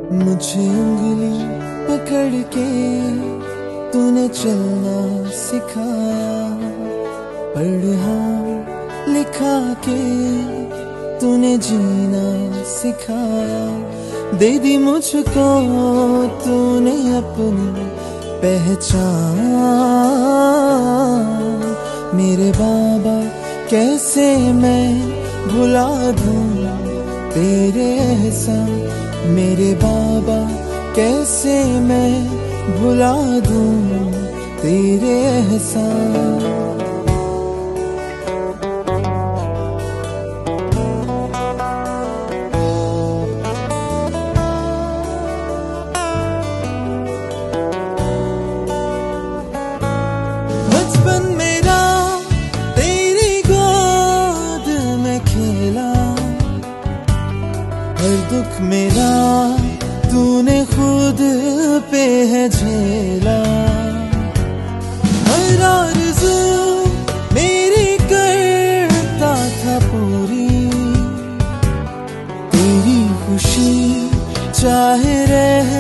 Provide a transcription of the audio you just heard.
मुझे उंगली पकड़ के तूने चलना सिखाया, पढ़ा लिखा के तूने जीना सिखाया। दे दी मुझको तूने अपनी पहचान। मेरे बाबा कैसे मैं भुला दूं तेरे एहसान, मेरे बाबा कैसे मैं भुला दूं तेरे एहसान। बचपन मेरा तेरी गोद में खेला, हर दुख मेरा तूने खुद पे है झेला। हर आरज़ू मेरी करता था पूरी, तेरी खुशी चाहे रहे